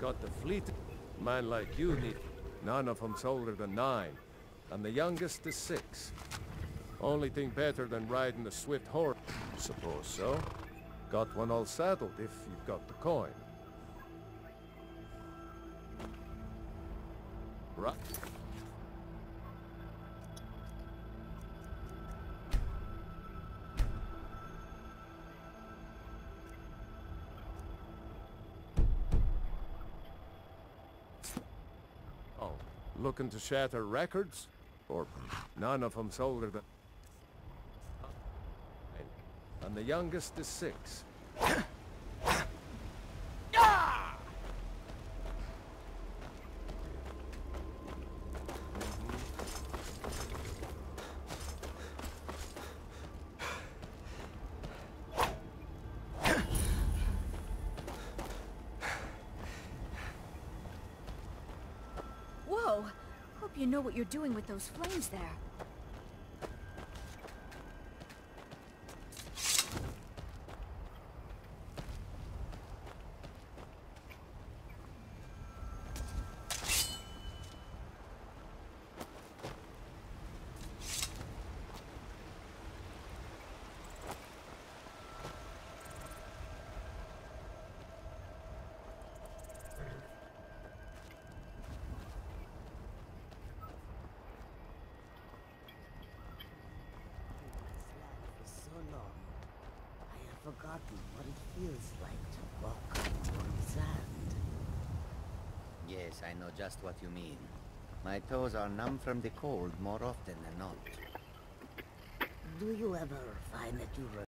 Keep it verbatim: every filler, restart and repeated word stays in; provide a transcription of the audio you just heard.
got the fleet. Man like you need... None of them's older than nine, and the youngest is six. Only thing better than riding a swift horse. Suppose so. Got one all saddled if you've got the coin. Right. Oh, looking to shatter records? Or none of them's older than... And the youngest is six. Whoa! Hope you know what you're doing with those flames there. Forgotten what it feels like to walk on sand. Yes, I know just what you mean. My toes are numb from the cold more often than not. Do you ever find that you